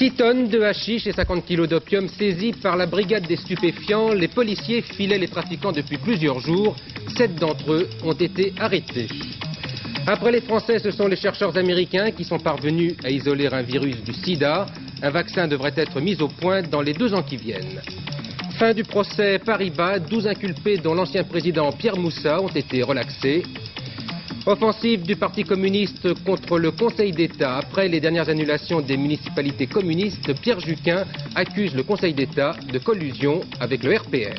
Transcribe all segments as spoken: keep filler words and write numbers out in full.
six tonnes de hashish et cinquante kilos d'opium saisis par la brigade des stupéfiants. Les policiers filaient les trafiquants depuis plusieurs jours. Sept d'entre eux ont été arrêtés. Après les Français, ce sont les chercheurs américains qui sont parvenus à isoler un virus du sida. Un vaccin devrait être mis au point dans les deux ans qui viennent. Fin du procès Paribas, douze inculpés dont l'ancien président Pierre Moussa ont été relaxés. Offensive du Parti communiste contre le Conseil d'État. Après les dernières annulations des municipalités communistes, Pierre Juquin accuse le Conseil d'État de collusion avec le R P R.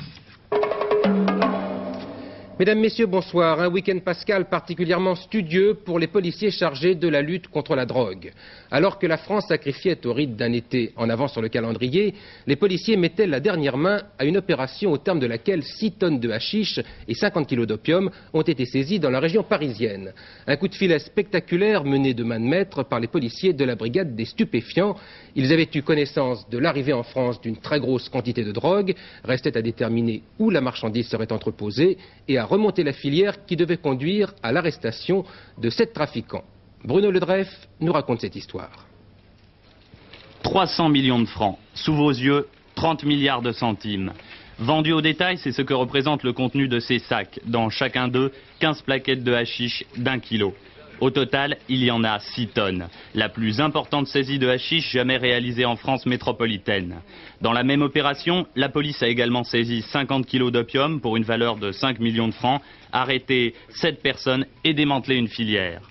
Mesdames, Messieurs, bonsoir. Un week-end pascal particulièrement studieux pour les policiers chargés de la lutte contre la drogue. Alors que la France sacrifiait au rite d'un été en avance sur le calendrier, les policiers mettaient la dernière main à une opération au terme de laquelle six tonnes de hashish et cinquante kilos d'opium ont été saisis dans la région parisienne. Un coup de filet spectaculaire mené de main de maître par les policiers de la brigade des stupéfiants. Ils avaient eu connaissance de l'arrivée en France d'une très grosse quantité de drogue. Restait à déterminer où la marchandise serait entreposée et à remonter la filière qui devait conduire à l'arrestation de sept trafiquants. Bruno Ledreff nous raconte cette histoire. trois cents millions de francs. Sous vos yeux, trente milliards de centimes. Vendus au détail, c'est ce que représente le contenu de ces sacs. Dans chacun d'eux, quinze plaquettes de hashish d'un kilo. Au total, il y en a six tonnes. La plus importante saisie de hashish jamais réalisée en France métropolitaine. Dans la même opération, la police a également saisi cinquante kilos d'opium pour une valeur de cinq millions de francs, arrêté sept personnes et démantelé une filière.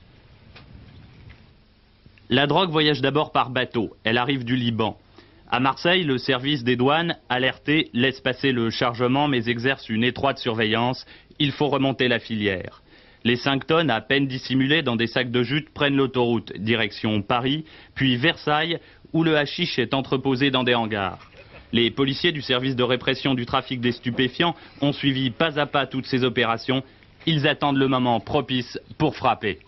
La drogue voyage d'abord par bateau. Elle arrive du Liban. À Marseille, le service des douanes, alerté, laisse passer le chargement mais exerce une étroite surveillance. Il faut remonter la filière. Les cinq tonnes, à peine dissimulées dans des sacs de jute, prennent l'autoroute, direction Paris, puis Versailles, où le hashish est entreposé dans des hangars. Les policiers du service de répression du trafic des stupéfiants ont suivi pas à pas toutes ces opérations. Ils attendent le moment propice pour frapper.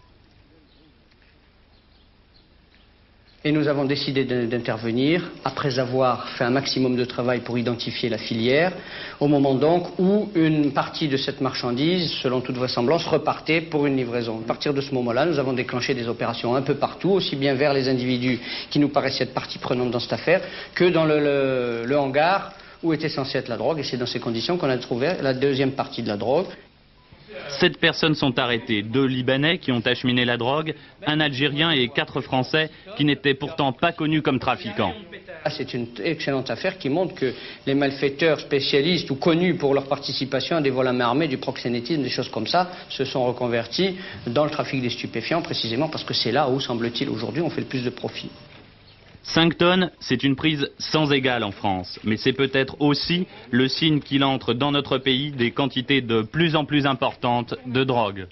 Et nous avons décidé d'intervenir après avoir fait un maximum de travail pour identifier la filière, au moment donc où une partie de cette marchandise, selon toute vraisemblance, repartait pour une livraison. À partir de ce moment-là, nous avons déclenché des opérations un peu partout, aussi bien vers les individus qui nous paraissaient être partie prenante dans cette affaire, que dans le, le, le hangar où était censée être la drogue. Et c'est dans ces conditions qu'on a trouvé la deuxième partie de la drogue. Sept personnes sont arrêtées, deux Libanais qui ont acheminé la drogue, un Algérien et quatre Français qui n'étaient pourtant pas connus comme trafiquants. C'est une excellente affaire qui montre que les malfaiteurs spécialistes ou connus pour leur participation à des vols à main armée, du proxénétisme, des choses comme ça, se sont reconvertis dans le trafic des stupéfiants, précisément parce que c'est là où, semble-t-il, aujourd'hui, on fait le plus de profit. cinq tonnes, c'est une prise sans égale en France, mais c'est peut-être aussi le signe qu'il entre dans notre pays des quantités de plus en plus importantes de drogue.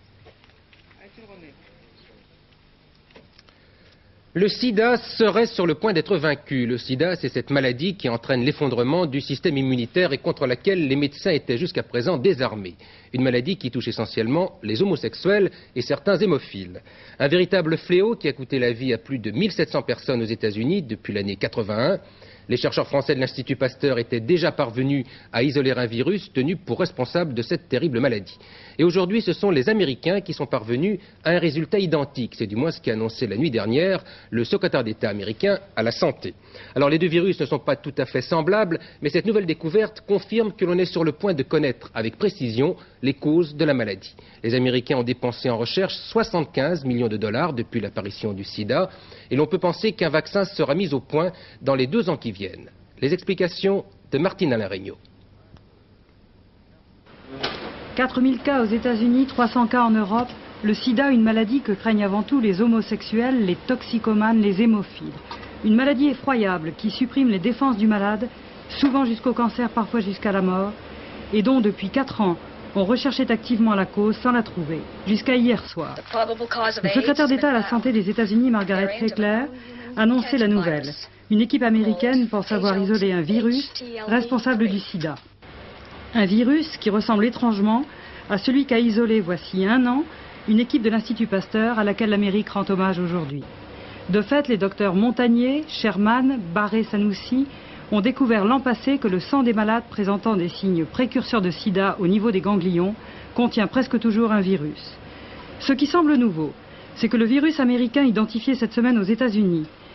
Le sida serait sur le point d'être vaincu. Le sida, c'est cette maladie qui entraîne l'effondrement du système immunitaire et contre laquelle les médecins étaient jusqu'à présent désarmés. Une maladie qui touche essentiellement les homosexuels et certains hémophiles. Un véritable fléau qui a coûté la vie à plus de mille sept cents personnes aux États-Unis depuis l'année quatre-vingt-un. Les chercheurs français de l'Institut Pasteur étaient déjà parvenus à isoler un virus tenu pour responsable de cette terrible maladie. Et aujourd'hui, ce sont les Américains qui sont parvenus à un résultat identique. C'est du moins ce qu'a annoncé la nuit dernière le secrétaire d'État américain à la santé. Alors les deux virus ne sont pas tout à fait semblables, mais cette nouvelle découverte confirme que l'on est sur le point de connaître avec précision les causes de la maladie. Les Américains ont dépensé en recherche soixante-quinze millions de dollars depuis l'apparition du sida, et l'on peut penser qu'un vaccin sera mis au point dans les deux ans qui viennent. Les explications de Martine Alain Regnault. quatre mille cas aux États-Unis, trois cents cas en Europe. Le sida, une maladie que craignent avant tout les homosexuels, les toxicomanes, les hémophiles. Une maladie effroyable qui supprime les défenses du malade, souvent jusqu'au cancer, parfois jusqu'à la mort, et dont depuis quatre ans, on recherchait activement la cause sans la trouver, jusqu'à hier soir. Le secrétaire d'État à la santé des États-Unis, Margaret Sackler, annonçait la nouvelle. Une équipe américaine pense avoir isolé un virus responsable du sida. Un virus qui ressemble étrangement à celui qu'a isolé voici un an une équipe de l'Institut Pasteur à laquelle l'Amérique rend hommage aujourd'hui. De fait, les docteurs Montagnier, Sherman, Barré-Sanoussi ont découvert l'an passé que le sang des malades présentant des signes précurseurs de sida au niveau des ganglions contient presque toujours un virus. Ce qui semble nouveau, c'est que le virus américain identifié cette semaine aux États-Unis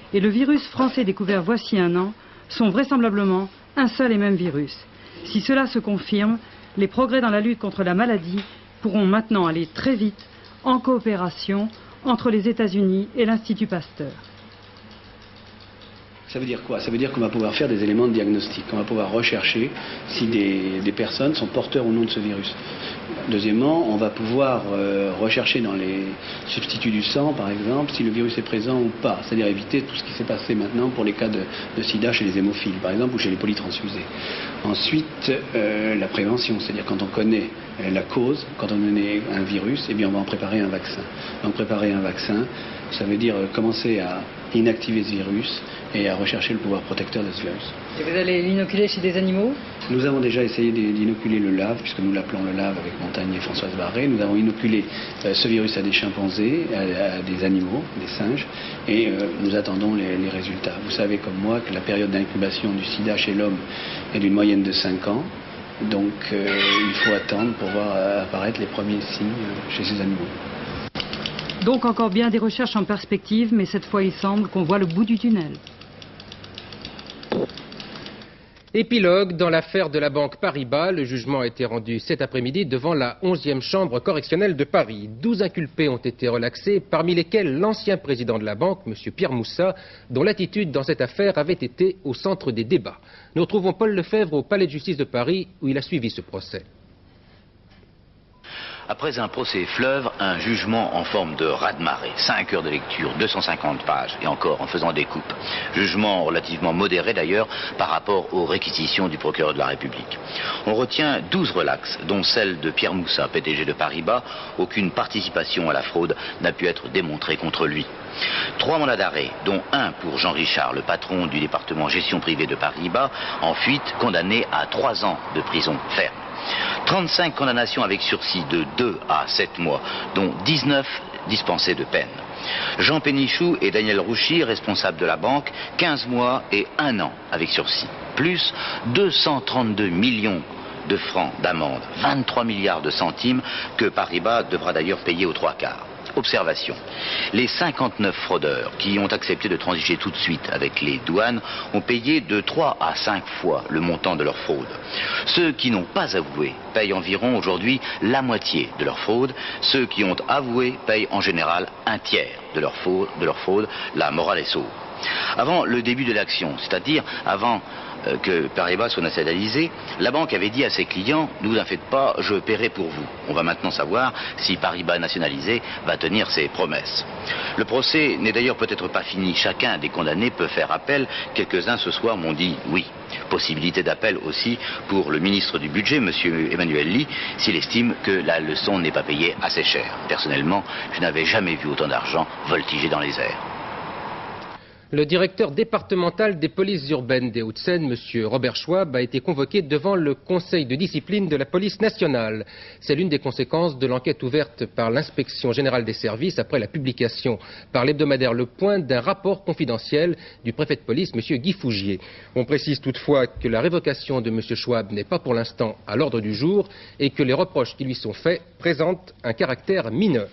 et le virus français découvert voici un an sont vraisemblablement un seul et même virus. Si cela se confirme, les progrès dans la lutte contre la maladie pourront maintenant aller très vite en coopération entre les États-Unis et l'Institut Pasteur. Ça veut dire quoi? Ça veut dire qu'on va pouvoir faire des éléments de diagnostic. On va pouvoir rechercher si des, des personnes sont porteurs ou non de ce virus. Deuxièmement, on va pouvoir euh, rechercher dans les substituts du sang, par exemple, si le virus est présent ou pas. C'est-à-dire éviter tout ce qui s'est passé maintenant pour les cas de, de sida chez les hémophiles, par exemple, ou chez les polytransfusés. Ensuite, euh, la prévention, c'est-à-dire quand on connaît euh, la cause, quand on connaît un virus, eh bien on va en préparer un vaccin. Donc préparer un vaccin, ça veut dire euh, commencer à inactiver ce virus et à rechercher le pouvoir protecteur de ce virus. Et vous allez l'inoculer chez des animaux? Nous avons déjà essayé d'inoculer le lave, puisque nous l'appelons le lave avec Montagnier et Françoise Barré. Nous avons inoculé euh, ce virus à des chimpanzés, à, à des animaux, des singes, et euh, nous attendons les, les résultats. Vous savez comme moi que la période d'incubation du sida chez l'homme est d'une moyenne de cinq ans, donc euh, il faut attendre pour voir euh, apparaître les premiers signes euh, chez ces animaux. Donc encore bien des recherches en perspective, mais cette fois il semble qu'on voit le bout du tunnel. Épilogue dans l'affaire de la banque Paribas. Le jugement a été rendu cet après-midi devant la onzième chambre correctionnelle de Paris. douze inculpés ont été relaxés, parmi lesquels l'ancien président de la banque, M. Pierre Moussa, dont l'attitude dans cette affaire avait été au centre des débats. Nous retrouvons Paul Lefebvre au Palais de justice de Paris, où il a suivi ce procès. Après un procès fleuve, un jugement en forme de raz-de-marée. cinq heures de lecture, deux cent cinquante pages, et encore en faisant des coupes. Jugement relativement modéré d'ailleurs par rapport aux réquisitions du procureur de la République. On retient douze relax, dont celle de Pierre Moussa, P D G de Paribas. Aucune participation à la fraude n'a pu être démontrée contre lui. Trois mandats d'arrêt, dont un pour Jean Richard, le patron du département gestion privée de Paribas, en fuite, condamné à trois ans de prison ferme. trente-cinq condamnations avec sursis de deux à sept mois, dont dix-neuf dispensés de peine. Jean Pénichou et Daniel Rouchy, responsables de la banque, quinze mois et un an avec sursis. Plus deux cent trente-deux millions de francs d'amende, vingt-trois milliards de centimes que Paribas devra d'ailleurs payer aux trois quarts. Observation. Les cinquante-neuf fraudeurs qui ont accepté de transiger tout de suite avec les douanes ont payé de trois à cinq fois le montant de leur fraude. Ceux qui n'ont pas avoué payent environ aujourd'hui la moitié de leur fraude. Ceux qui ont avoué payent en général un tiers de leur fraude. De leur fraude. La morale est sauve. Avant le début de l'action, c'est-à-dire avant euh, que Paribas soit nationalisé, la banque avait dit à ses clients « Ne vous en faites pas, je paierai pour vous ». On va maintenant savoir si Paribas nationalisé va tenir ses promesses. Le procès n'est d'ailleurs peut-être pas fini. Chacun des condamnés peut faire appel. Quelques-uns ce soir m'ont dit oui. Possibilité d'appel aussi pour le ministre du Budget, M. Emmanuel Ly, s'il estime que la leçon n'est pas payée assez cher. Personnellement, je n'avais jamais vu autant d'argent voltiger dans les airs. Le directeur départemental des polices urbaines des Hauts-de-Seine, M. Robert Schwab, a été convoqué devant le Conseil de discipline de la police nationale. C'est l'une des conséquences de l'enquête ouverte par l'inspection générale des services après la publication par l'hebdomadaire Le Point d'un rapport confidentiel du préfet de police, M. Guy Fougier. On précise toutefois que la révocation de M. Schwab n'est pas pour l'instant à l'ordre du jour et que les reproches qui lui sont faits présentent un caractère mineur.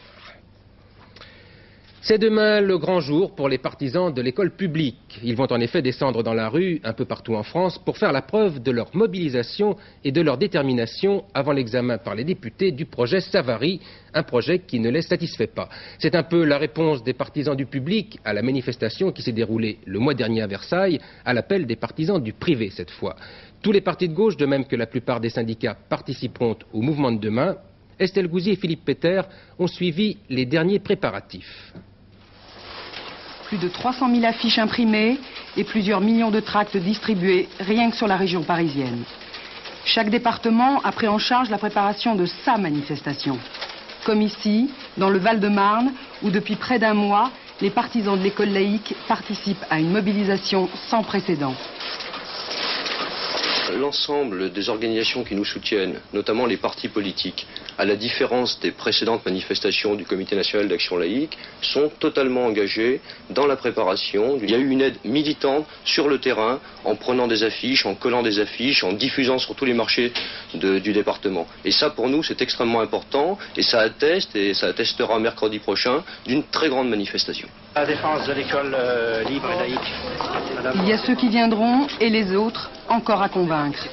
C'est demain le grand jour pour les partisans de l'école publique. Ils vont en effet descendre dans la rue, un peu partout en France, pour faire la preuve de leur mobilisation et de leur détermination avant l'examen par les députés du projet Savary, un projet qui ne les satisfait pas. C'est un peu la réponse des partisans du public à la manifestation qui s'est déroulée le mois dernier à Versailles, à l'appel des partisans du privé cette fois. Tous les partis de gauche, de même que la plupart des syndicats, participeront au mouvement de demain. Estelle Gouzy et Philippe Péter ont suivi les derniers préparatifs. Plus de trois cent mille affiches imprimées et plusieurs millions de tracts distribués rien que sur la région parisienne. Chaque département a pris en charge la préparation de sa manifestation. Comme ici, dans le Val-de-Marne, où depuis près d'un mois, les partisans de l'école laïque participent à une mobilisation sans précédent. L'ensemble des organisations qui nous soutiennent, notamment les partis politiques, à la différence des précédentes manifestations du Comité national d'action laïque, sont totalement engagés dans la préparation. Il y a eu une aide militante sur le terrain, en prenant des affiches, en collant des affiches, en diffusant sur tous les marchés de, du département. Et ça, pour nous, c'est extrêmement important, et ça atteste, et ça attestera mercredi prochain, d'une très grande manifestation. La défense de l'école euh, libre et laïque. Madame. Il y a ceux qui viendront et les autres encore à convaincre.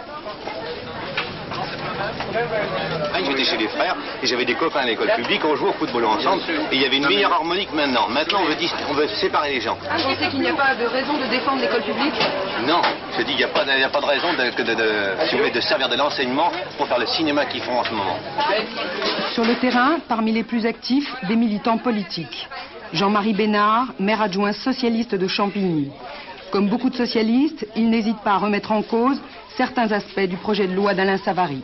J'étais chez les frères et j'avais des copains à l'école publique, on jouait au football ensemble et il y avait une meilleure harmonie que maintenant. Maintenant on veut, on veut séparer les gens. Vous pensez qu'il n'y a pas de raison de défendre l'école publique? Non, je dis qu'il n'y a, a pas de raison de, de, de, si vous voulez, de servir de l'enseignement pour faire le cinéma qu'ils font en ce moment. Sur le terrain, parmi les plus actifs, des militants politiques. Jean-Marie Bénard, maire adjoint socialiste de Champigny. Comme beaucoup de socialistes, il n'hésite pas à remettre en cause certains aspects du projet de loi d'Alain Savary.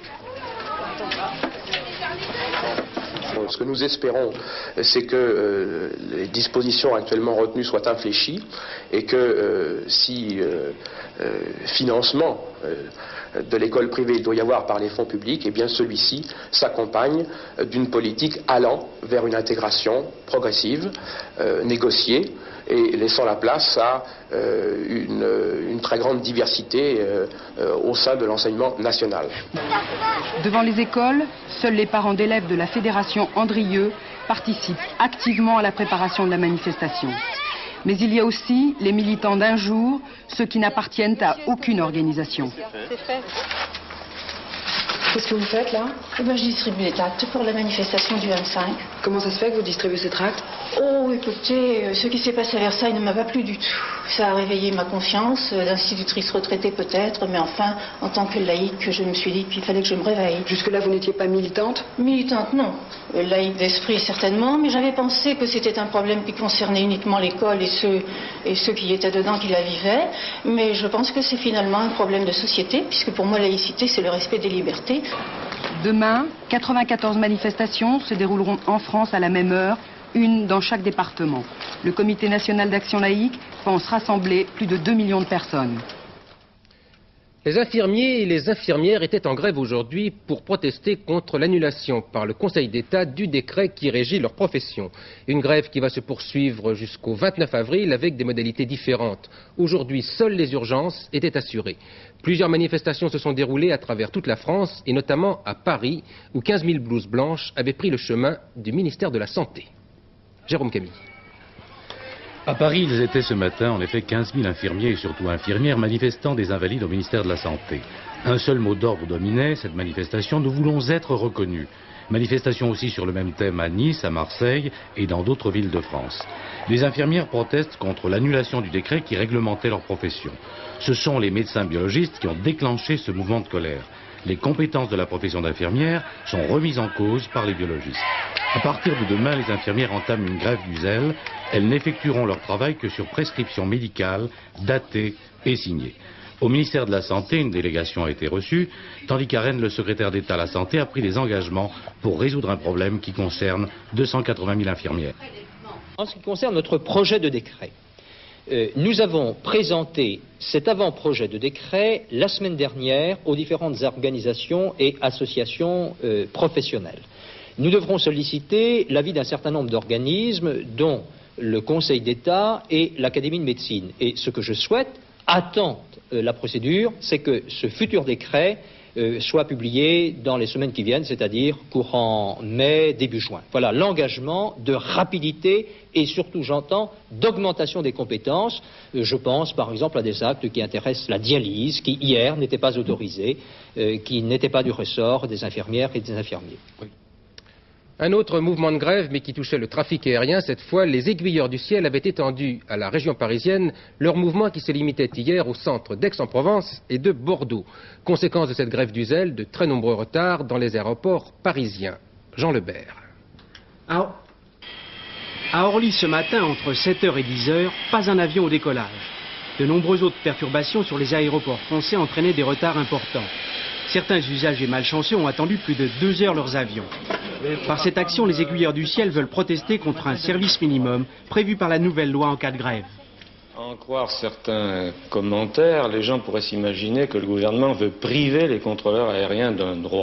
Ce que nous espérons, c'est que euh, les dispositions actuellement retenues soient infléchies et que euh, si euh, euh, financement euh, de l'école privée il doit y avoir par les fonds publics, eh bien celui-ci s'accompagne d'une politique allant vers une intégration progressive, euh, négociée, et laissant la place à euh, une, une très grande diversité euh, euh, au sein de l'enseignement national. Devant les écoles, seuls les parents d'élèves de la Fédération Andrieux participent activement à la préparation de la manifestation. Mais il y a aussi les militants d'un jour, ceux qui n'appartiennent à aucune organisation. C'est fait. Qu'est-ce que vous faites là? Eh ben, je distribue les tracts pour la manifestation du vingt-cinq. Comment ça se fait que vous distribuez ces tracts? Oh, écoutez, ce qui s'est passé à Versailles ne m'a pas plu du tout. Ça a réveillé ma confiance, d'institutrice retraitée peut-être, mais enfin, en tant que laïque, je me suis dit qu'il fallait que je me réveille. Jusque-là, vous n'étiez pas militante? Militante, non. Laïque d'esprit, certainement, mais j'avais pensé que c'était un problème qui concernait uniquement l'école et ceux, et ceux qui étaient dedans qui la vivaient. Mais je pense que c'est finalement un problème de société, puisque pour moi, laïcité, c'est le respect des libertés. Demain, quatre-vingt-quatorze manifestations se dérouleront en France à la même heure, une dans chaque département. Le Comité national d'action laïque pense rassembler plus de deux millions de personnes. Les infirmiers et les infirmières étaient en grève aujourd'hui pour protester contre l'annulation par le Conseil d'État du décret qui régit leur profession. Une grève qui va se poursuivre jusqu'au vingt-neuf avril avec des modalités différentes. Aujourd'hui, seules les urgences étaient assurées. Plusieurs manifestations se sont déroulées à travers toute la France et notamment à Paris où quinze mille blouses blanches avaient pris le chemin du ministère de la Santé. Jérôme Camille. À Paris, ils étaient ce matin en effet quinze mille infirmiers et surtout infirmières manifestant des invalides au ministère de la Santé. Un seul mot d'ordre dominait cette manifestation: nous voulons être reconnus. Manifestation aussi sur le même thème à Nice, à Marseille et dans d'autres villes de France. Les infirmières protestent contre l'annulation du décret qui réglementait leur profession. Ce sont les médecins biologistes qui ont déclenché ce mouvement de colère. Les compétences de la profession d'infirmière sont remises en cause par les biologistes. À partir de demain, les infirmières entament une grève du zèle. Elles n'effectueront leur travail que sur prescription médicale, datée et signée. Au ministère de la Santé, une délégation a été reçue, tandis qu'à Rennes, le secrétaire d'État à la Santé a pris des engagements pour résoudre un problème qui concerne deux cent quatre-vingt mille infirmières. En ce qui concerne notre projet de décret, euh, nous avons présenté cet avant-projet de décret la semaine dernière aux différentes organisations et associations euh, professionnelles. Nous devrons solliciter l'avis d'un certain nombre d'organismes, dont le Conseil d'État et l'Académie de médecine. Et ce que je souhaite, attendre euh, la procédure, c'est que ce futur décret euh, soit publié dans les semaines qui viennent, c'est-à-dire courant mai, début juin. Voilà l'engagement de rapidité et surtout, j'entends, d'augmentation des compétences. Euh, je pense par exemple à des actes qui intéressent la dialyse, qui hier n'étaient pas autorisés, euh, qui n'étaient pas du ressort des infirmières et des infirmiers. Oui. Un autre mouvement de grève, mais qui touchait le trafic aérien, cette fois, les aiguilleurs du ciel avaient étendu à la région parisienne leur mouvement qui se limitait hier au centre d'Aix-en-Provence et de Bordeaux. Conséquence de cette grève du zèle, de très nombreux retards dans les aéroports parisiens. Jean Lebert. À Orly ce matin, entre sept heures et dix heures, pas un avion au décollage. De nombreuses autres perturbations sur les aéroports français entraînaient des retards importants. Certains usagers malchanceux ont attendu plus de deux heures leurs avions. Par cette action, les aiguilleurs du ciel veulent protester contre un service minimum prévu par la nouvelle loi en cas de grève. À en croire certains commentaires, les gens pourraient s'imaginer que le gouvernement veut priver les contrôleurs aériens d'un droit.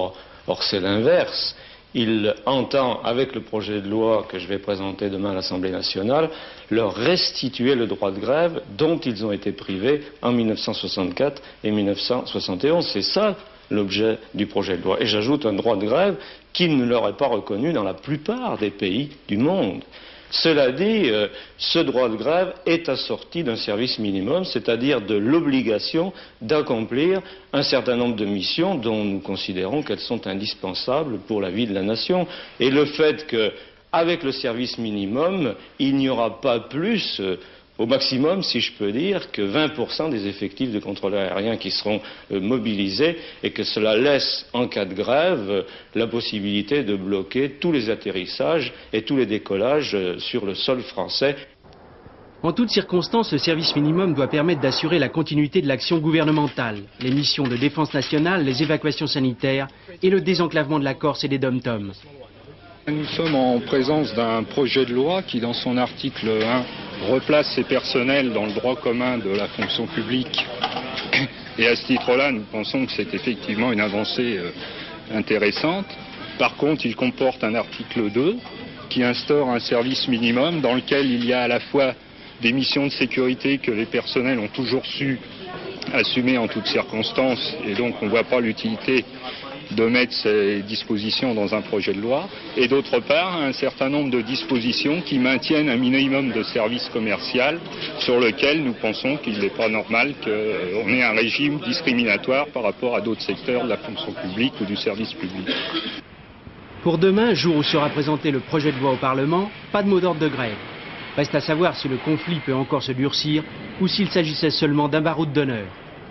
Or, c'est l'inverse. Il entend, avec le projet de loi que je vais présenter demain à l'Assemblée nationale, leur restituer le droit de grève dont ils ont été privés en mille neuf cent soixante-quatre et mille neuf cent soixante et onze. C'est ça l'objet du projet de loi. Et j'ajoute un droit de grève qui ne leur est pas reconnu dans la plupart des pays du monde. Cela dit, euh, ce droit de grève est assorti d'un service minimum, c'est-à-dire de l'obligation d'accomplir un certain nombre de missions dont nous considérons qu'elles sont indispensables pour la vie de la nation. Et le fait qu'avec le service minimum, il n'y aura pas plus, euh, au maximum, si je peux dire, que vingt pour cent des effectifs de contrôleurs aériens qui seront euh, mobilisés, et que cela laisse, en cas de grève, euh, la possibilité de bloquer tous les atterrissages et tous les décollages euh, sur le sol français. En toutes circonstances, ce service minimum doit permettre d'assurer la continuité de l'action gouvernementale, les missions de défense nationale, les évacuations sanitaires et le désenclavement de la Corse et des dom-toms. Nous sommes en présence d'un projet de loi qui, dans son article un, replace ces personnels dans le droit commun de la fonction publique. Et à ce titre-là, nous pensons que c'est effectivement une avancée euh, intéressante. Par contre, il comporte un article deux qui instaure un service minimum dans lequel il y a à la fois des missions de sécurité que les personnels ont toujours su assumer en toutes circonstances, et donc on ne voit pas l'utilité de mettre ces dispositions dans un projet de loi, et d'autre part un certain nombre de dispositions qui maintiennent un minimum de service commercial sur lequel nous pensons qu'il n'est pas normal qu'on ait un régime discriminatoire par rapport à d'autres secteurs de la fonction publique ou du service public. Pour demain, jour où sera présenté le projet de loi au Parlement, pas de mot d'ordre de grève. Reste à savoir si le conflit peut encore se durcir ou s'il s'agissait seulement d'un baroud d'honneur.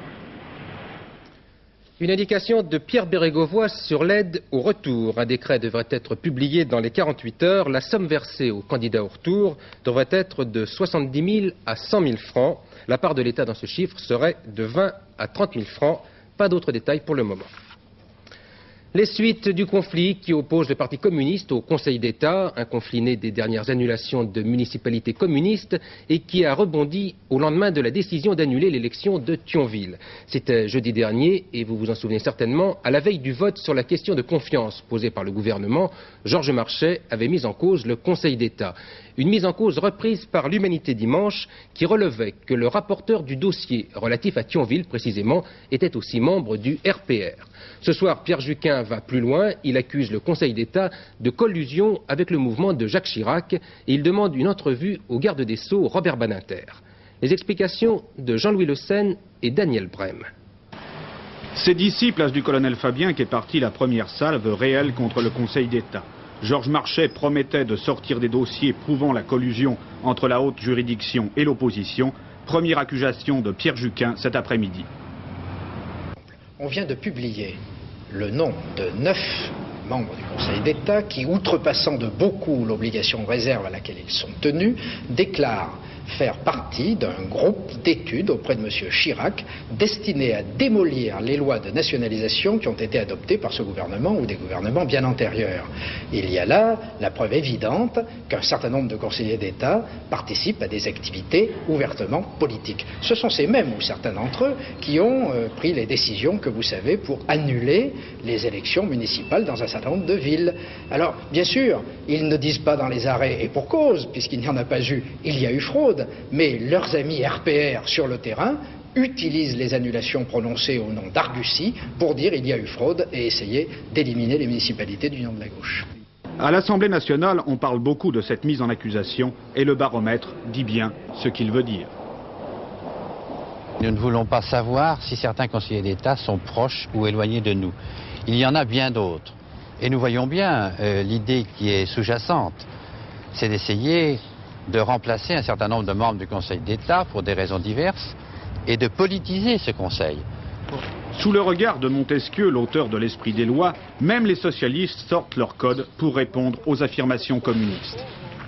Une indication de Pierre Bérégovoy sur l'aide au retour. Un décret devrait être publié dans les quarante-huit heures. La somme versée aux candidats au retour devrait être de soixante-dix mille à cent mille francs. La part de l'État dans ce chiffre serait de vingt à trente mille francs. Pas d'autres détails pour le moment. Les suites du conflit qui oppose le Parti communiste au Conseil d'État, un conflit né des dernières annulations de municipalités communistes et qui a rebondi au lendemain de la décision d'annuler l'élection de Thionville. C'était jeudi dernier et vous vous en souvenez certainement, à la veille du vote sur la question de confiance posée par le gouvernement, Georges Marchais avait mis en cause le Conseil d'État. Une mise en cause reprise par l'Humanité dimanche qui relevait que le rapporteur du dossier relatif à Thionville précisément était aussi membre du R P R. Ce soir, Pierre Juquin va plus loin, il accuse le Conseil d'État de collusion avec le mouvement de Jacques Chirac et il demande une entrevue au garde des Sceaux Robert Badinter. Les explications de Jean-Louis Le Sen et Daniel Brem. C'est d'ici, place du colonel Fabien, qu'est partie la première salve réelle contre le Conseil d'État. Georges Marchais promettait de sortir des dossiers prouvant la collusion entre la haute juridiction et l'opposition. Première accusation de Pierre Juquin cet après-midi. On vient de publier le nom de neuf membres du Conseil d'État qui, outrepassant de beaucoup l'obligation de réserve à laquelle ils sont tenus, déclarent faire partie d'un groupe d'études auprès de M. Chirac destiné à démolir les lois de nationalisation qui ont été adoptées par ce gouvernement ou des gouvernements bien antérieurs. Il y a là la preuve évidente qu'un certain nombre de conseillers d'État participent à des activités ouvertement politiques. Ce sont ces mêmes, ou certains d'entre eux, qui ont euh, pris les décisions que vous savez pour annuler les élections municipales dans un certain nombre de villes. Alors, bien sûr, ils ne disent pas dans les arrêts, et pour cause, puisqu'il n'y en a pas eu, il y a eu fraude, mais leurs amis R P R sur le terrain utilisent les annulations prononcées au nom d'argussie pour dire il y a eu fraude et essayer d'éliminer les municipalités du nom de la gauche. À l'Assemblée nationale, on parle beaucoup de cette mise en accusation et le baromètre dit bien ce qu'il veut dire. Nous ne voulons pas savoir si certains conseillers d'État sont proches ou éloignés de nous. Il y en a bien d'autres. Et nous voyons bien euh, l'idée qui est sous-jacente, c'est d'essayer de remplacer un certain nombre de membres du Conseil d'État pour des raisons diverses et de politiser ce Conseil. Sous le regard de Montesquieu, l'auteur de l'Esprit des lois, même les socialistes sortent leur code pour répondre aux affirmations communistes.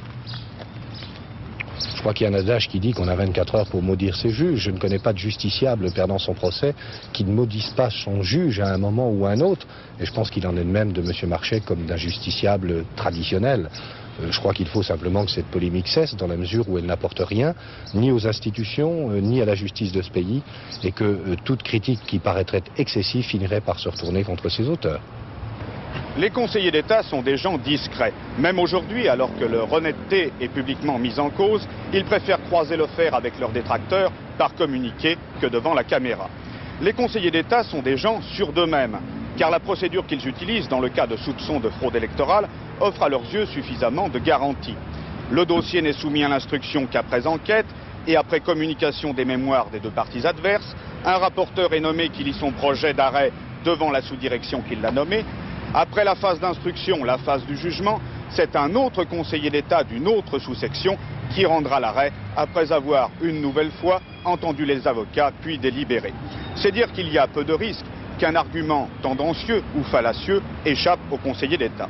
Je crois qu'il y a un adage qui dit qu'on a vingt-quatre heures pour maudire ses juges. Je ne connais pas de justiciable perdant son procès qui ne maudisse pas son juge à un moment ou à un autre. Et je pense qu'il en est de même de M. Marchais comme d'un justiciable traditionnel. Euh, je crois qu'il faut simplement que cette polémique cesse dans la mesure où elle n'apporte rien, ni aux institutions, euh, ni à la justice de ce pays, et que euh, toute critique qui paraîtrait excessive finirait par se retourner contre ses auteurs. Les conseillers d'État sont des gens discrets. Même aujourd'hui, alors que leur honnêteté est publiquement mise en cause, ils préfèrent croiser le fer avec leurs détracteurs par communiqué que devant la caméra. Les conseillers d'État sont des gens sûrs d'eux-mêmes, car la procédure qu'ils utilisent dans le cas de soupçons de fraude électorale offre à leurs yeux suffisamment de garanties. Le dossier n'est soumis à l'instruction qu'après enquête et après communication des mémoires des deux parties adverses. Un rapporteur est nommé qui lit son projet d'arrêt devant la sous-direction qui l'a nommé. Après la phase d'instruction, la phase du jugement, c'est un autre conseiller d'État d'une autre sous-section qui rendra l'arrêt après avoir une nouvelle fois entendu les avocats puis délibéré. C'est dire qu'il y a peu de risques qu'un argument tendancieux ou fallacieux échappe au conseiller d'État.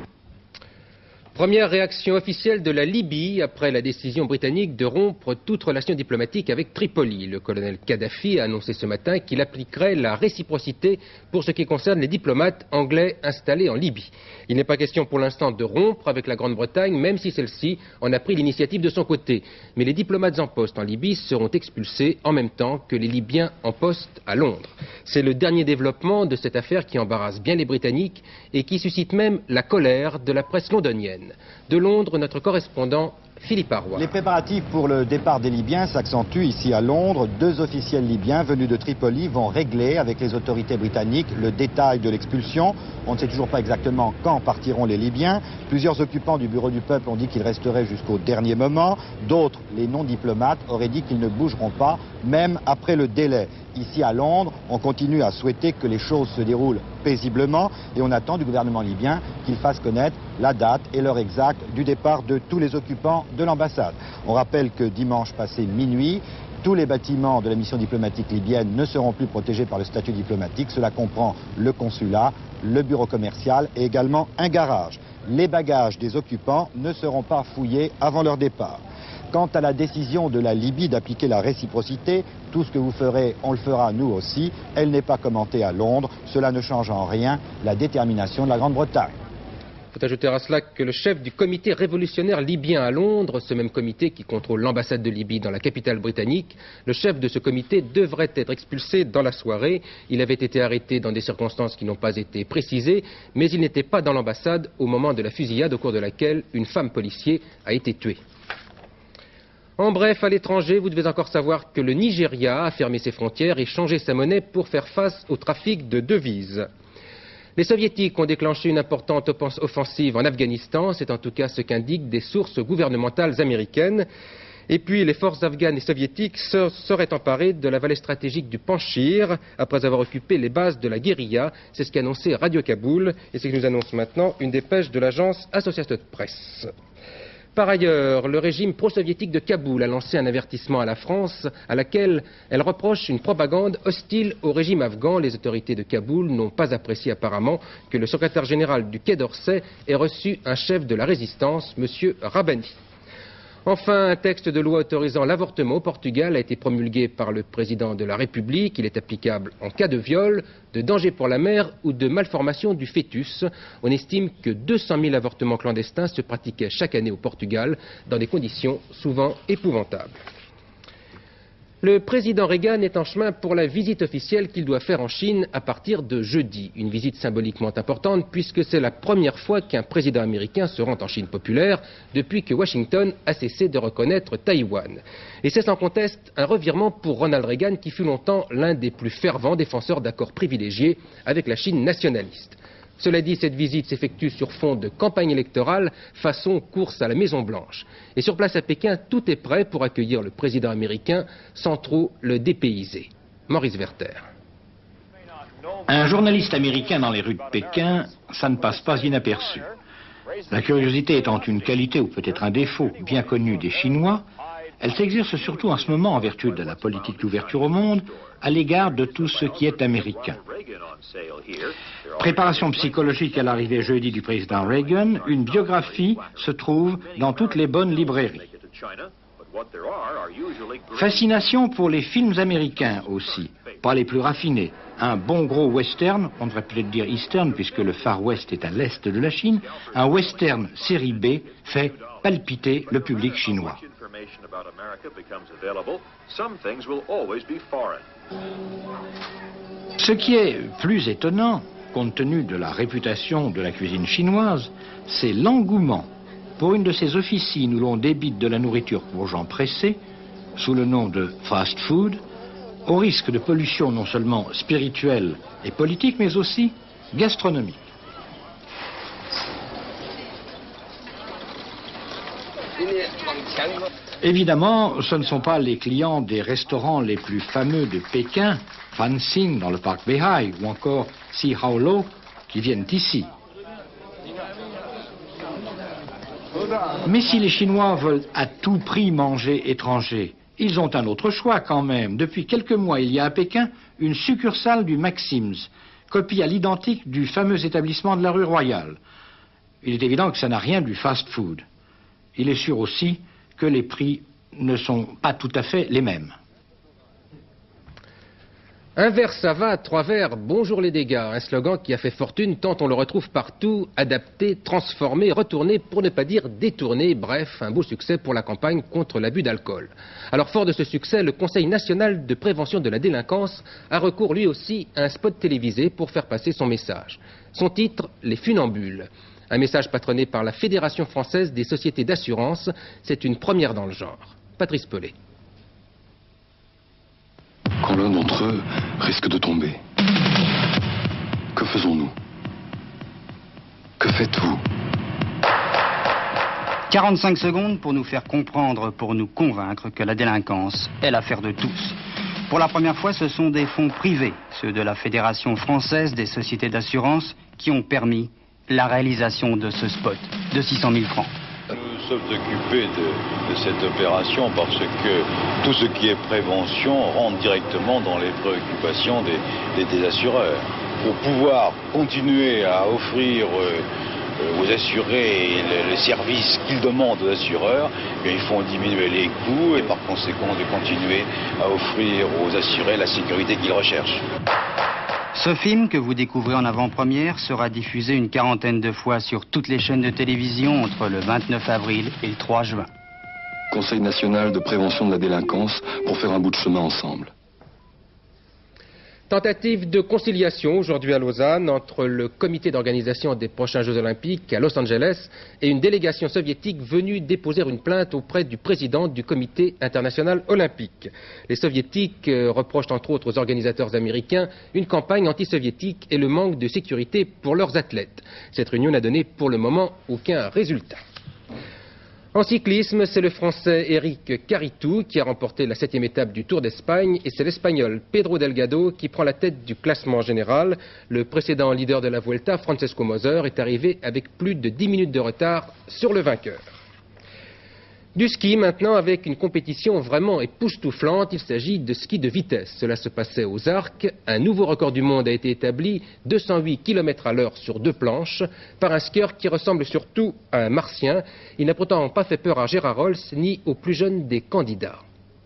Première réaction officielle de la Libye après la décision britannique de rompre toute relation diplomatique avec Tripoli. Le colonel Kadhafi a annoncé ce matin qu'il appliquerait la réciprocité pour ce qui concerne les diplomates anglais installés en Libye. Il n'est pas question pour l'instant de rompre avec la Grande-Bretagne, même si celle-ci en a pris l'initiative de son côté. Mais les diplomates en poste en Libye seront expulsés en même temps que les Libyens en poste à Londres. C'est le dernier développement de cette affaire qui embarrasse bien les Britanniques et qui suscite même la colère de la presse londonienne. De Londres, notre correspondant Philippe Arroy. Les préparatifs pour le départ des Libyens s'accentuent ici à Londres. Deux officiels libyens venus de Tripoli vont régler avec les autorités britanniques le détail de l'expulsion. On ne sait toujours pas exactement quand partiront les Libyens. Plusieurs occupants du Bureau du Peuple ont dit qu'ils resteraient jusqu'au dernier moment. D'autres, les non-diplomates, auraient dit qu'ils ne bougeront pas, même après le délai. Ici à Londres, on continue à souhaiter que les choses se déroulent paisiblement et on attend du gouvernement libyen qu'il fasse connaître la date et l'heure exacte du départ de tous les occupants de l'ambassade. On rappelle que dimanche passé minuit, tous les bâtiments de la mission diplomatique libyenne ne seront plus protégés par le statut diplomatique. Cela comprend le consulat, le bureau commercial et également un garage. Les bagages des occupants ne seront pas fouillés avant leur départ. Quant à la décision de la Libye d'appliquer la réciprocité, tout ce que vous ferez, on le fera nous aussi. Elle n'est pas commentée à Londres. Cela ne change en rien la détermination de la Grande-Bretagne. Il faut ajouter à cela que le chef du comité révolutionnaire libyen à Londres, ce même comité qui contrôle l'ambassade de Libye dans la capitale britannique, le chef de ce comité devrait être expulsé dans la soirée. Il avait été arrêté dans des circonstances qui n'ont pas été précisées, mais il n'était pas dans l'ambassade au moment de la fusillade au cours de laquelle une femme policier a été tuée. En bref, à l'étranger, vous devez encore savoir que le Nigeria a fermé ses frontières et changé sa monnaie pour faire face au trafic de devises. Les soviétiques ont déclenché une importante offensive en Afghanistan, c'est en tout cas ce qu'indiquent des sources gouvernementales américaines. Et puis les forces afghanes et soviétiques se seraient emparées de la vallée stratégique du Panchir après avoir occupé les bases de la guérilla. C'est ce qu'a annoncé Radio Kaboul et c'est ce que nous annonce maintenant une dépêche de l'agence Associated Press. Par ailleurs, le régime pro-soviétique de Kaboul a lancé un avertissement à la France à laquelle elle reproche une propagande hostile au régime afghan. Les autorités de Kaboul n'ont pas apprécié apparemment que le secrétaire général du Quai d'Orsay ait reçu un chef de la résistance, M. Rabani. Enfin, un texte de loi autorisant l'avortement au Portugal a été promulgué par le président de la République. Il est applicable en cas de viol, de danger pour la mère ou de malformation du fœtus. On estime que deux cent mille avortements clandestins se pratiquaient chaque année au Portugal dans des conditions souvent épouvantables. Le président Reagan est en chemin pour la visite officielle qu'il doit faire en Chine à partir de jeudi. Une visite symboliquement importante puisque c'est la première fois qu'un président américain se rend en Chine populaire depuis que Washington a cessé de reconnaître Taïwan. Et c'est sans conteste un revirement pour Ronald Reagan qui fut longtemps l'un des plus fervents défenseurs d'accords privilégiés avec la Chine nationaliste. Cela dit, cette visite s'effectue sur fond de campagne électorale, façon course à la Maison-Blanche. Et sur place à Pékin, tout est prêt pour accueillir le président américain sans trop le dépayser. Maurice Werther. Un journaliste américain dans les rues de Pékin, ça ne passe pas inaperçu. La curiosité étant une qualité ou peut-être un défaut bien connu des Chinois, elle s'exerce surtout en ce moment en vertu de la politique d'ouverture au monde à l'égard de tout ce qui est américain. Préparation psychologique à l'arrivée jeudi du président Reagan, une biographie se trouve dans toutes les bonnes librairies. Fascination pour les films américains aussi, pas les plus raffinés. Un bon gros western, on devrait peut-être dire eastern puisque le Far West est à l'est de la Chine, un western série B fait palpiter le public chinois. Ce qui est plus étonnant, compte tenu de la réputation de la cuisine chinoise, c'est l'engouement pour une de ces officines où l'on débite de la nourriture pour gens pressés, sous le nom de fast food, au risque de pollution non seulement spirituelle et politique, mais aussi gastronomique. Évidemment, ce ne sont pas les clients des restaurants les plus fameux de Pékin, Fanxing dans le parc Beihai ou encore Si Haolo, qui viennent ici. Mais si les Chinois veulent à tout prix manger étranger, ils ont un autre choix quand même. Depuis quelques mois, il y a à Pékin une succursale du Maxim's, copie à l'identique du fameux établissement de la rue Royale. Il est évident que ça n'a rien du fast-food. Il est sûr aussi que les prix ne sont pas tout à fait les mêmes. Un verre ça va, trois verres, bonjour les dégâts. Un slogan qui a fait fortune tant on le retrouve partout, adapté, transformé, retourné, pour ne pas dire détourné. Bref, un beau succès pour la campagne contre l'abus d'alcool. Alors fort de ce succès, le Conseil national de prévention de la délinquance a recours lui aussi à un spot télévisé pour faire passer son message. Son titre, Les Funambules. Un message patronné par la Fédération française des sociétés d'assurance. C'est une première dans le genre. Patrice Pellet. Quand l'un d'entre eux risque de tomber, que faisons-nous? Que faites-vous? quarante-cinq secondes pour nous faire comprendre, pour nous convaincre que la délinquance est l'affaire de tous. Pour la première fois, ce sont des fonds privés, ceux de la Fédération française des sociétés d'assurance, qui ont permis la réalisation de ce spot de six cent mille francs. Nous sommes occupés de, de cette opération parce que tout ce qui est prévention rentre directement dans les préoccupations des, des, des assureurs. Pour pouvoir continuer à offrir euh, aux assurés les, les services qu'ils demandent aux assureurs, eh bien, il faut diminuer les coûts et par conséquent de continuer à offrir aux assurés la sécurité qu'ils recherchent. Ce film que vous découvrez en avant-première sera diffusé une quarantaine de fois sur toutes les chaînes de télévision entre le vingt-neuf avril et le trois juin. Conseil national de prévention de la délinquance pour faire un bout de chemin ensemble. Tentative de conciliation aujourd'hui à Lausanne entre le comité d'organisation des prochains Jeux Olympiques à Los Angeles et une délégation soviétique venue déposer une plainte auprès du président du comité international olympique. Les soviétiques euh, reprochent entre autres aux organisateurs américains une campagne anti-soviétique et le manque de sécurité pour leurs athlètes. Cette réunion n'a donné pour le moment aucun résultat. En cyclisme, c'est le Français Eric Caritou qui a remporté la septième étape du Tour d'Espagne et c'est l'Espagnol Pedro Delgado qui prend la tête du classement général. Le précédent leader de la Vuelta, Francesco Moser, est arrivé avec plus de dix minutes de retard sur le vainqueur. Du ski maintenant avec une compétition vraiment époustouflante, il s'agit de ski de vitesse. Cela se passait aux Arcs. Un nouveau record du monde a été établi, deux cent huit kilomètres à l'heure sur deux planches, par un skieur qui ressemble surtout à un martien. Il n'a pourtant pas fait peur à Gérard Rolls ni aux plus jeunes des candidats.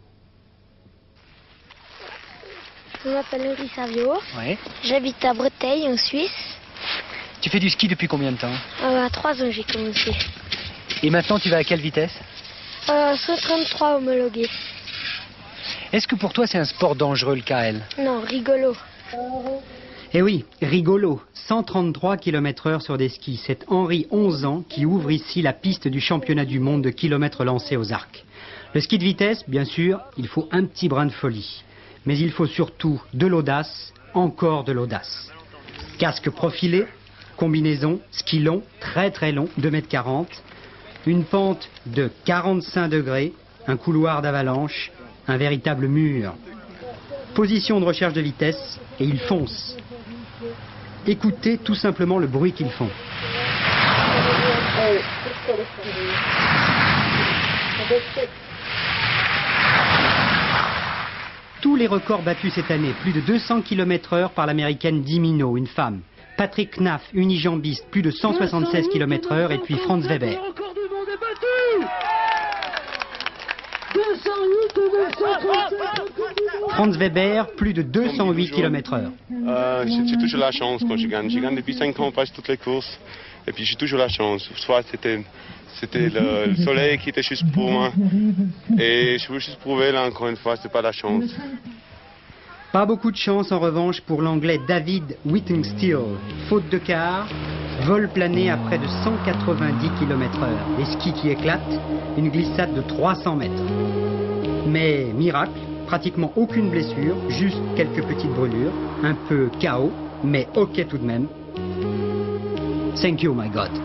Je m'appelle Henri Savio, Ouais. j'habite à Breteuil en Suisse. Tu fais du ski depuis combien de temps? Euh, à trois ans j'ai commencé. Et maintenant tu vas à quelle vitesse? Euh, cent trente-trois homologué. Est-ce que pour toi c'est un sport dangereux le K L? Non, rigolo. Eh oui, rigolo. cent trente-trois kilomètres heure sur des skis. C'est Henri, onze ans, qui ouvre ici la piste du championnat du monde de kilomètres lancés aux Arcs. Le ski de vitesse, bien sûr, il faut un petit brin de folie. Mais il faut surtout de l'audace, encore de l'audace. Casque profilé, combinaison, ski long, très très long, deux mètres quarante. Une pente de quarante-cinq degrés, un couloir d'avalanche, un véritable mur. Position de recherche de vitesse, et ils foncent. Écoutez tout simplement le bruit qu'ils font. Tous les records battus cette année, plus de deux cents kilomètres heure par l'américaine Dimino, une femme. Patrick Knaff, unijambiste, plus de cent soixante-seize kilomètres heure, et puis Franz Weber. Franz Weber, plus de deux cent huit kilomètres heure. Euh, j'ai toujours la chance quand je gagne. Je gagne depuis cinq ans presque toutes les courses. Et puis j'ai toujours la chance. Soit c'était c'était le, le soleil qui était juste pour moi. Et je veux juste prouver là encore une fois, c'est pas la chance. Pas beaucoup de chance en revanche pour l'anglais David Whittingstall. Faute de quart, vol plané à près de cent quatre-vingt-dix kilomètres heure. Les skis qui éclatent, une glissade de trois cents mètres. Mais miracle, pratiquement aucune blessure, juste quelques petites brûlures, un peu K O, mais ok tout de même. Thank you my God.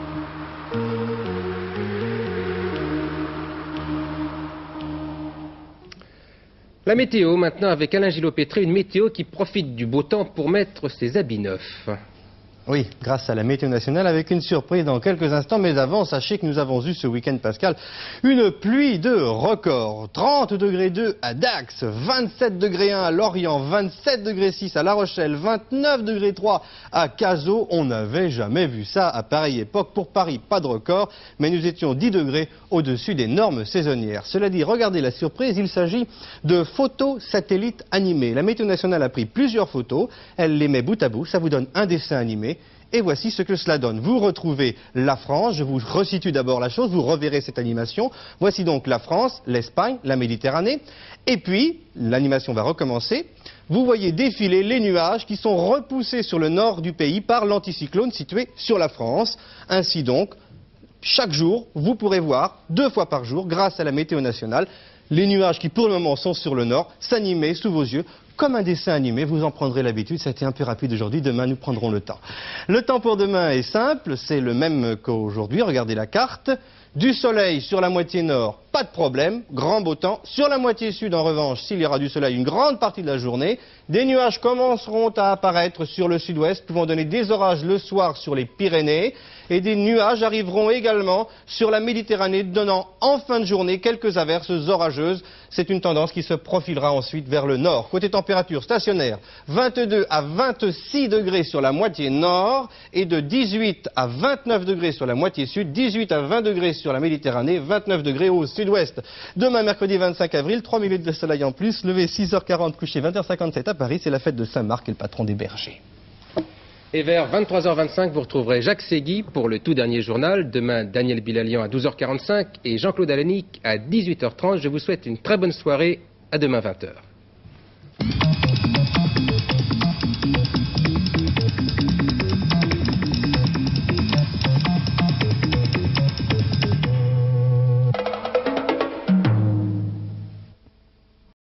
La météo maintenant avec Alain Gillot-Pétré, une météo qui profite du beau temps pour mettre ses habits neufs. Oui, grâce à la météo nationale, avec une surprise dans quelques instants. Mais avant, sachez que nous avons eu ce week-end, Pascal, une pluie de records. trente degrés deux à Dax, vingt-sept degrés un à Lorient, vingt-sept degrés six à La Rochelle, vingt-neuf degrés trois à Cazaux. On n'avait jamais vu ça à pareille époque. Pour Paris, pas de record, mais nous étions dix degrés au-dessus des normes saisonnières. Cela dit, regardez la surprise, il s'agit de photos satellites animées. La météo nationale a pris plusieurs photos, elle les met bout à bout, ça vous donne un dessin animé. Et voici ce que cela donne. Vous retrouvez la France, je vous resitue d'abord la chose, vous reverrez cette animation. Voici donc la France, l'Espagne, la Méditerranée. Et puis, l'animation va recommencer. Vous voyez défiler les nuages qui sont repoussés sur le nord du pays par l'anticyclone situé sur la France. Ainsi donc, chaque jour, vous pourrez voir, deux fois par jour, grâce à la météo nationale, les nuages qui pour le moment sont sur le nord, s'animer sous vos yeux. Comme un dessin animé, vous en prendrez l'habitude, ça a été un peu rapide aujourd'hui, demain nous prendrons le temps. Le temps pour demain est simple, c'est le même qu'aujourd'hui, regardez la carte. Du soleil sur la moitié nord, pas de problème, grand beau temps. Sur la moitié sud, en revanche, s'il y aura du soleil une grande partie de la journée, des nuages commenceront à apparaître sur le sud-ouest, pouvant donner des orages le soir sur les Pyrénées. Et des nuages arriveront également sur la Méditerranée, donnant en fin de journée quelques averses orageuses. C'est une tendance qui se profilera ensuite vers le nord. Côté température stationnaire, vingt-deux à vingt-six degrés sur la moitié nord et de dix-huit à vingt-neuf degrés sur la moitié sud, dix-huit à vingt degrés sur la Méditerranée, vingt-neuf degrés au sud-ouest. Demain, mercredi vingt-cinq avril, trois minutes de soleil en plus, levé six heures quarante, couché vingt heures cinquante-sept à Paris, c'est la fête de Saint-Marc et le patron des bergers. Et vers vingt-trois heures vingt-cinq, vous retrouverez Jacques Ségui pour le tout dernier journal. Demain, Daniel Bilalian à douze heures quarante-cinq et Jean-Claude Alanic à dix-huit heures trente. Je vous souhaite une très bonne soirée. À demain vingt heures.